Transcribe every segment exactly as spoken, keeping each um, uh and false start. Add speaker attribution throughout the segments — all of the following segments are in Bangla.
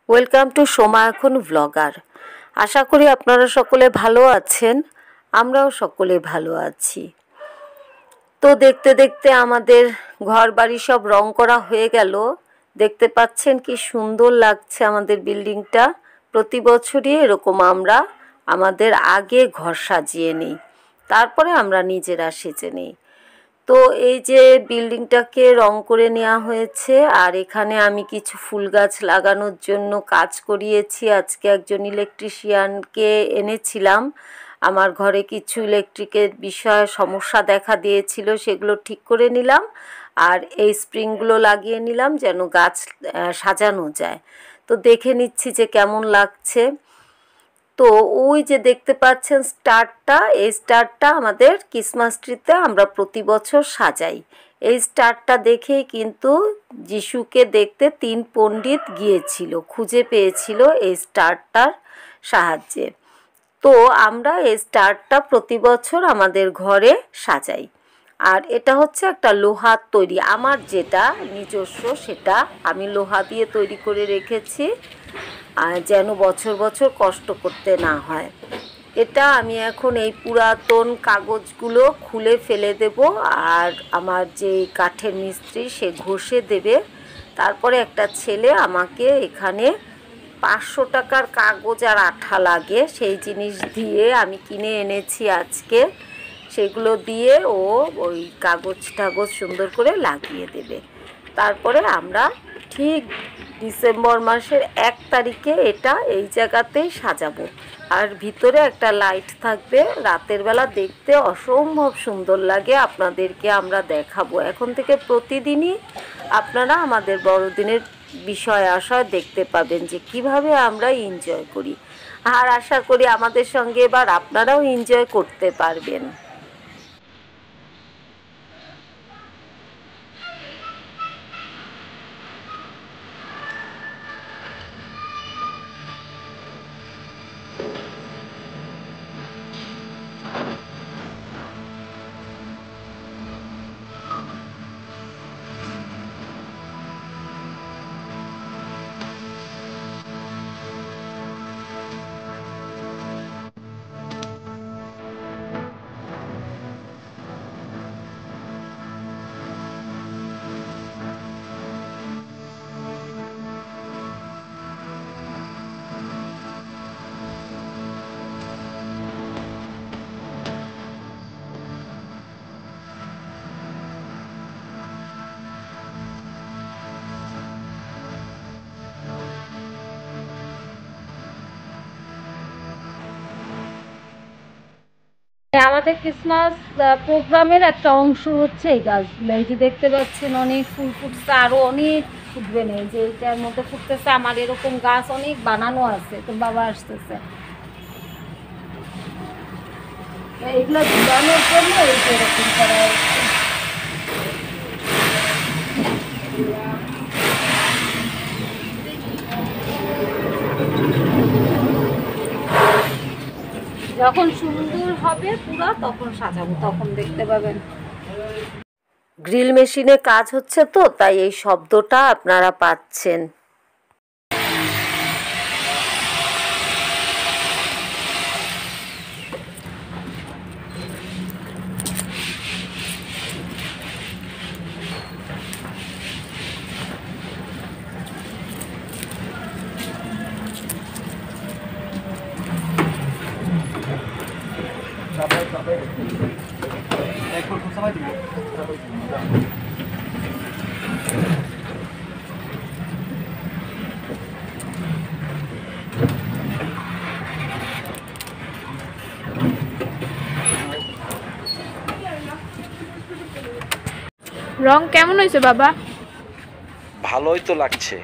Speaker 1: ওয়েলকাম টু সোমা এখন ব্লগার। আশা করি আপনারা সকলে ভালো আছেন, আমরাও সকলে ভালো আছি। তো দেখতে দেখতে আমাদের ঘর বাড়ি সব রং করা হয়ে গেল। দেখতে পাচ্ছেন কি সুন্দর লাগছে আমাদের বিল্ডিংটা। প্রতি বছরই এরকম আমরা আমাদের আগে ঘর সাজিয়ে নিই, তারপরে আমরা নিজেরা সেজে নিই। তো এই যে বিল্ডিংটাকে রং করে নেওয়া হয়েছে, আর এখানে আমি কিছু ফুল গাছ লাগানোর জন্য কাজ করিয়েছি। আজকে একজন ইলেকট্রিশিয়ানকে এনেছিলাম। আমার ঘরে কিছু ইলেকট্রিকের বিষয়ে সমস্যা দেখা দিয়েছিল, সেগুলো ঠিক করে নিলাম। আর এই স্প্রিংগুলো লাগিয়ে নিলাম যেন গাছ সাজানো যায়। তো দেখে নিচ্ছি যে কেমন লাগছে। তো ওই যে দেখতে পাচ্ছেন স্টারটা, এই স্টারটা আমাদের ক্রিসমাস ট্রিতে আমরা প্রতি বছর সাজাই। এই স্টারটা দেখেই কিন্তু যিশুকে দেখতে তিন পণ্ডিত গিয়েছিল, খুঁজে পেয়েছিল এই স্টারটার সাহায্যে। তো আমরা এই স্টারটা প্রতি বছর আমাদের ঘরে সাজাই। আর এটা হচ্ছে একটা লোহার তৈরি, আমার যেটা নিজস্ব সেটা আমি লোহা দিয়ে তৈরি করে রেখেছি, আর যেন বছর বছর কষ্ট করতে না হয়। এটা আমি এখন এই পুরাতন কাগজগুলো খুলে ফেলে দেব, আর আমার যে কাঠের মিস্ত্রি সে ঘষে দেবে। তারপরে একটা ছেলে আমাকে এখানে পাঁচশো টাকার কাগজ আর আঠা লাগে, সেই জিনিস দিয়ে আমি কিনে এনেছি আজকে। সেগুলো দিয়ে ও ওই কাগজ টাগজ সুন্দর করে লাগিয়ে দেবে। তারপরে আমরা ঠিক ডিসেম্বর মাসের এক তারিখে এটা এই জায়গাতেই সাজাবো। আর ভিতরে একটা লাইট থাকবে, রাতের বেলা দেখতে অসম্ভব সুন্দর লাগে। আপনাদেরকে আমরা দেখাবো। এখন থেকে প্রতিদিনই আপনারা আমাদের বড়দিনের বিষয় আশয় দেখতে পাবেন যে কিভাবে আমরা এনজয় করি। আর আশা করি আমাদের সঙ্গে এবার আপনারাও এনজয় করতে পারবেন।
Speaker 2: আমাদের ক্রিসমাস প্রোগ্রামের একটা অংশ হচ্ছে এই গাছগুলো। এই যে দেখতে পাচ্ছেন অনেক ফুল ফুটছে, আরো অনেক ফুটবে না। যে এটার মধ্যে ফুটতেছে, আমার এরকম গাছ অনেক বানানো আছে। তো বাবা আসতেছে এগুলো ঝুলানোর জন্য, এই যে এরকম করা হচ্ছে। যখন সুন্দর হবে পুরো তখন সাজাবো, তখন দেখতে পাবেন।
Speaker 1: গ্রিল মেশিনে কাজ হচ্ছে তো তাই এই শব্দটা আপনারা পাচ্ছেন।
Speaker 3: রং কেমন হয়েছে বাবা?
Speaker 4: ভালোই তো লাগছে।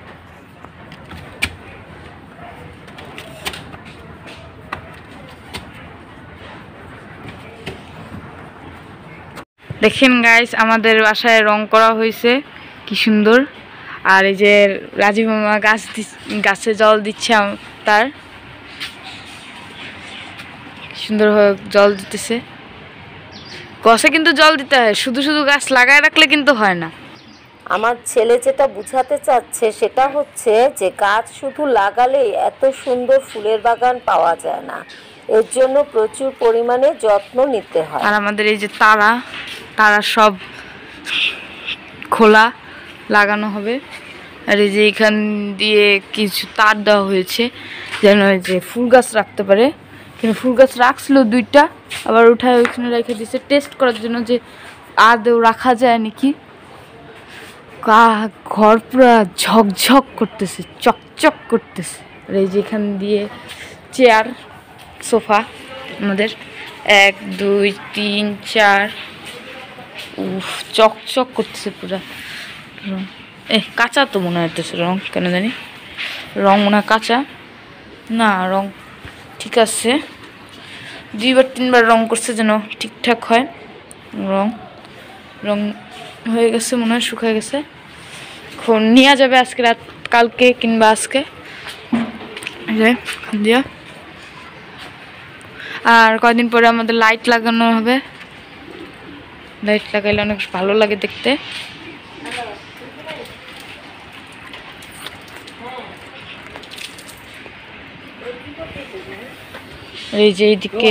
Speaker 3: দেখেন গাইস, আমাদের বাসায় রং করা হয়েছে কি সুন্দর। আর এই যে রাজীব মামা গাছ গাছে জল দিচ্ছে, তার সুন্দরভাবে জল দিতেছে। গাছে কিন্তু জল দিতে হয়, শুধু শুধু গাছ লাগায় রাখলে কিন্তু হয় না।
Speaker 1: আমার ছেলে যেটা বুঝাতে চাচ্ছে সেটা হচ্ছে যে গাছ শুধু লাগালেই এত সুন্দর ফুলের বাগান পাওয়া যায় না, এর জন্য প্রচুর পরিমাণে যত্ন নিতে হয়।
Speaker 3: আর আমাদের এই যে তারা তারা সব খোলা লাগানো হবে। আর এই যে এখান দিয়ে কিছু তার দেওয়া হয়েছে যেন যে ফুল গাছ রাখতে পারে, কিন্তু ফুল গাছ রাখছিল দুইটা, আবার উঠায় ওইখানে রেখে দিয়েছে টেস্ট করার জন্য যে আদৌ রাখা যায় নাকি। ঘর পুরা ঝকঝক করতেছে, চকচক করতেছে। আর এই যে এখান দিয়ে চেয়ার সোফা আমাদের এক দুই তিন চার, উফ চকচক করতেছে পুরা। রং এ কাঁচা তো মনে হইতেছে, রং কেন জানি রং মনে হয় কাঁচা না, রং ঠিক আছে। দুইবার তিনবার রং করছে যেন ঠিকঠাক হয়। রং রং হয়ে গেছে মনে হয়, শুকিয়ে গেছে। এখন নেওয়া যাবে আজকে রাত, কালকে কিংবা আজকে দিয়া। আর কয়দিন পরে আমাদের লাইট লাগানো হবে, লাইট লাগাইলে অনেক ভালো লাগে দেখতে। এই যে এইদিকে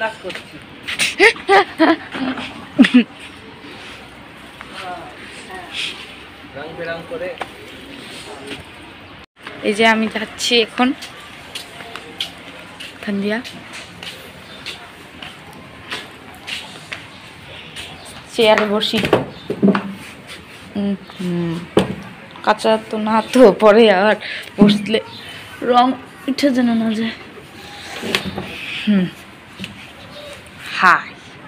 Speaker 3: এই যে আমি যাচ্ছি এখন ঠান্ডিয়া চেয়ারে বসি। কাঁচা তো না, তো পরে আবার বসলে রং উঠে যেন না যায়। হুম হাই,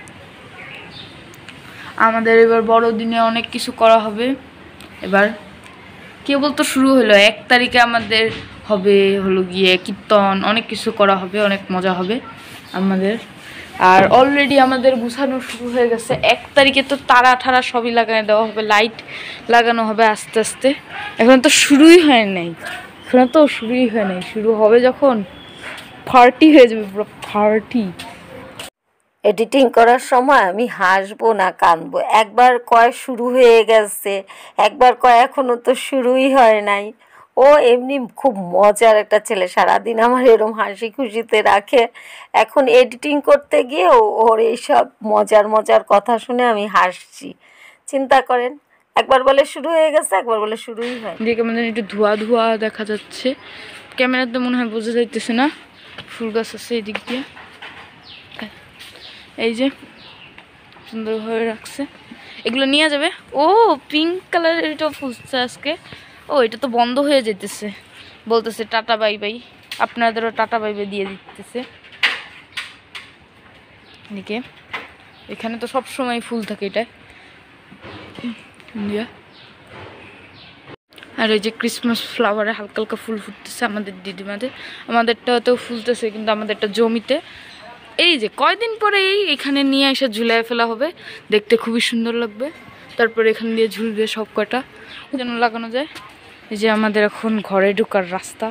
Speaker 3: আমাদের এবার বড়দিনে অনেক কিছু করা হবে। এবার কেবল তো শুরু হলো, এক তারিখে আমাদের হবে হলো গিয়ে কীর্তন, অনেক কিছু করা হবে, অনেক মজা হবে আমাদের। আর অলরেডি আমাদের গুছানো শুরু হয়ে গেছে। এক তারিখে তো তারা ঠারা সবই লাগানো দেওয়া হবে, লাইট লাগানো হবে আস্তে আস্তে। এখন তো শুরুই হয় নাই, এখন তো শুরুই হয় নাই, শুরু হবে যখন পার্টি হয়ে যাবে, পুরো পার্টি।
Speaker 1: এডিটিং করার সময় আমি হাসবো না কাঁদবো, একবার কয় শুরু হয়ে গেছে, একবার কয় এখনো তো শুরুই হয় নাই। ও এমনি খুব মজার একটা ছেলে, সারাদিন আমার এরম হাসি খুশিতে রাখে। এখন এডিটিং করতে গিয়ে ওর এইসব মজার মজার কথা শুনে আমি হাসছি। চিন্তা করেন, একবার বলে শুরু হয়ে গেছে, একবার বলে শুরুই হয়।
Speaker 3: দেখে মানে একটু ধোয়া ধোয়া দেখা যাচ্ছে, ক্যামেরাতে মনে হয় বোঝা যাইতেছে না। ফুল গাছ আছে এদিক দিয়ে, এই যে সুন্দরভাবে রাখছে। এগুলো নিয়ে যাবে। ও পিঙ্ক কালারের এটা ফুলছে আজকে। ও এটা তো বন্ধ হয়ে যেতেছে, বলতেছে টাটা বাই বাই, আপনাদেরও টাটা বাই বাই দিয়ে দিতেছে। এদিকে এখানে তো সব সময় ফুল থাকে এটা। আর এই যে ক্রিসমাস ফ্লাওয়ারে হালকা হালকা ফুল ফুটতেছে আমাদের দিদিমাদের, আমাদেরটাতেও ফুলতেছে কিন্তু আমাদেরটা জমিতে। এই যে কয়দিন পরে এই এখানে নিয়ে এসে ঝুলাই ফেলা হবে, দেখতে খুবই সুন্দর লাগবে। তারপরে এখান দিয়ে ঝুলবে সব কয়টা যেন লাগানো যায়। এই যে আমাদের এখন ঘরে ঢোকার রাস্তা,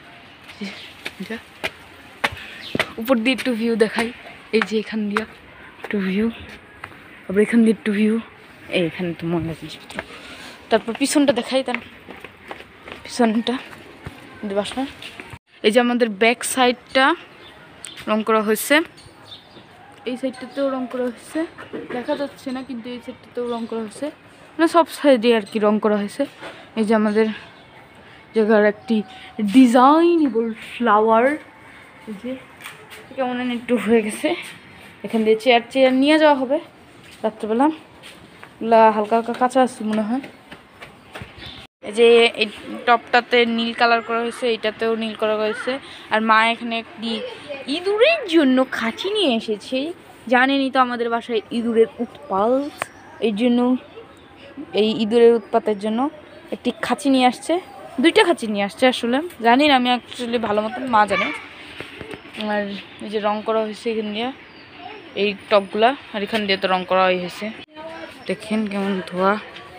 Speaker 3: উপর দিয়ে একটু ভিউ দেখাই। এই যে এখান দিয়ে একটু ভিউ, আবার এখান দিয়ে একটু ভিউ। এইখানে তো ময়লা জিনিসপত্র। তারপর পিছনটা দেখাই, তার পিছনটা বাসার। এই যে আমাদের ব্যাক সাইডটা রং করা হয়েছে, এই সাইডটাতেও রং করা হয়েছে, দেখা যাচ্ছে না কিন্তু এই সাইডটাতেও রং করা হয়েছে, মানে সব সাইডে আর কি রং করা হয়েছে। এই যে আমাদের জায়গার একটি ডিজাইনেবল ফ্লাওয়ার, এই যে কেমন একটু হয়ে গেছে। এখান দিয়ে চেয়ার চেয়ার নিয়ে যাওয়া হবে রাত্রেবেলা, হালকা হালকা কাঁচা আছে মনে হয়। এই যে এই টপটাতে নীল কালার করা হয়েছে, এইটাতেও নীল করা হয়েছে। আর মা এখানে একটি ইঁদুরের জন্য খাঁচি নিয়ে এসেছে। জানেনই তো আমাদের বাসায় ইঁদুরের উৎপাত, এই জন্য এই ইঁদুরের উৎপাতের জন্য একটি খাঁচি নিয়ে আসছে, দুইটা খাঁচি নিয়ে আসছে আসলে, জানি না আমি অ্যাকচুয়ালি ভালো মতন, মা জানে। আর এই যে রং করা হয়েছে এখান দিয়ে এই টপগুলা, আর এখান দিয়ে তো রং করা হয়েছে। দেখেন কেমন ধোয়া।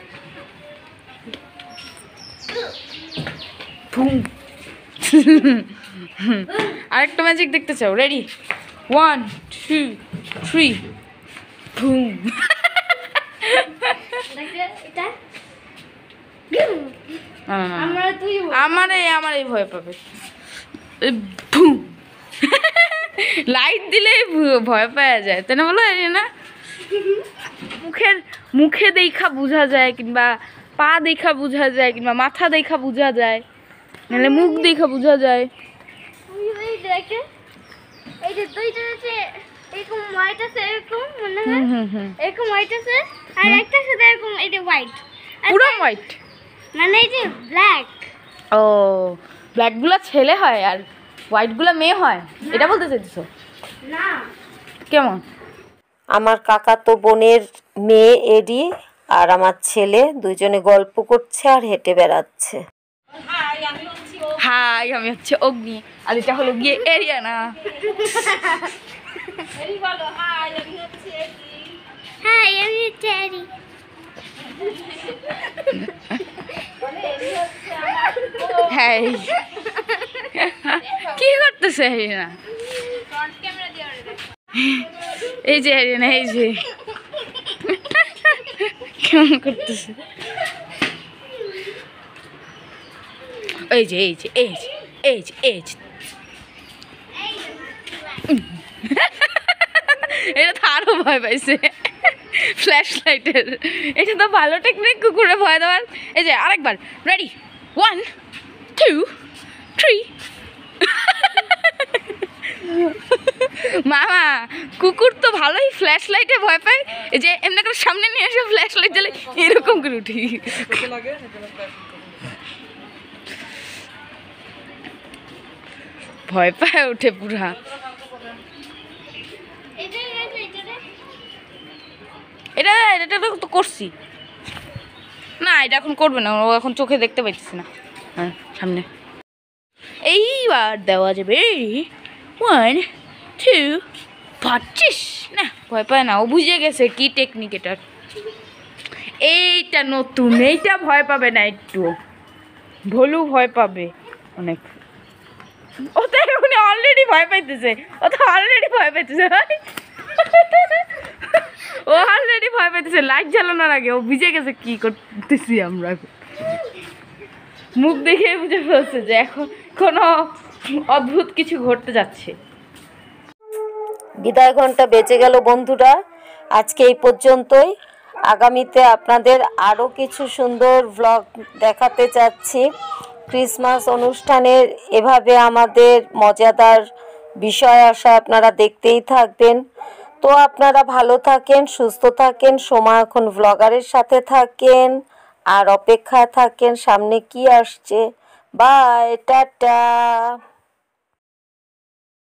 Speaker 3: আরেকটা ম্যাজিক দেখতে চাও? Ready, one two three, boom. না, না, না, না।
Speaker 2: আমরা তুই
Speaker 3: আমার এই আমার এই ভয় পাবে এই ভুম। লাইট দিলে ভয় পাওয়া যায় তাই না, বলো না? মুখের মুখে দেখা বোঝা যায়, কিংবা পা দেখা বোঝা যায়, কিংবা মাথা দেখা বোঝা যায়, নাহলে মুখ দেখা বোঝা যায়।
Speaker 5: ওই ওই দেখে এই যে দুইটা আছে এরকম হোয়াইট আছে এরকম মনে হয়
Speaker 3: হুম হুম হুম
Speaker 5: এরকম হোয়াইট আছে আর একটা সাথে এরকম এটা হোয়াইট
Speaker 3: পুরো হোয়াইট।
Speaker 5: মানে এই যে ব্ল্যাক
Speaker 3: ও, ব্ল্যাকগুলো ছেলে হয় আর হোয়াইটগুলো মেয়ে হয়, এটা বলতে চাইছো?
Speaker 5: না
Speaker 3: কেমন?
Speaker 1: আমার কাকাতো বোনের মেয়ে এডি আর আমার ছেলে দুইজনে গল্প করছে আর হেঁটে বেড়াচ্ছে।
Speaker 3: হাই, আমি হচ্ছে অগ্নি আর এটা হলো গিয়ে এরিয়ানা।
Speaker 5: হ্যাঁ আমি টেরি
Speaker 3: হ্যাঁ, কি করতেছে এরিয়ানা? এই যে এরিয়ানা, এই যে কেমন করতেছে, এই যে এই যে এই যে এই যে এই যে এটা তো আরো ভয় পাইছে ফ্ল্যাশ লাইটের। এটা তো ভালো টেকনিক কুকুরে ভয় দেওয়ার। এই যে আরেকবার, রেডি, ওয়ান টু থ্রি। মামা, কুকুর তো ভালোই ফ্ল্যাশ লাইটে ভয় পায়। এই যে এমনি করে সামনে নিয়ে এসে ফ্ল্যাশ লাইট জ্বালে এরকম করে উঠি। ভয় পায় উঠে পুরা। এটা এটা তো করছি না, এটা এখন করবে না, ও এখন চোখে দেখতে পাইতেছি না। হ্যাঁ, সামনে এইবার দেওয়া যাবে ওয়ান টু পঁচিশ। না, ভয় পায় না, ও বুঝে গেছে কি টেকনিক এটার। এইটা নতুন, এইটা ভয় পাবে না একটু, ভোলু ভয় পাবে অনেক। ও তো এখন অলরেডি ভয় পাইতেছে, ও তো অলরেডি ভয় পাইতেছে, ও অলরেডি ভয় পাইতেছে। লাইট জ্বালানোর আগে ও বুঝে গেছে কি করতেছি আমরা। মুখ দেখে বুঝে ফেলছে যে এখন কোনো অদ্ভুত কিছু ঘটতে যাচ্ছে।
Speaker 1: বিদায় ঘন্টা বেজে গেল বন্ধুরা, আজকে এই পর্যন্তই। আগামীতে আপনাদের আরও কিছু সুন্দর ভ্লগ দেখাতে চাচ্ছি। ক্রিসমাস অনুষ্ঠানের এভাবে আমাদের মজাদার বিষয় আসা আপনারা দেখতেই থাকবেন। তো আপনারা ভালো থাকেন, সুস্থ থাকেন, সময় এখন ভ্লগারের সাথে থাকেন আর অপেক্ষায় থাকেন সামনে কি আসছে। Bye, tata.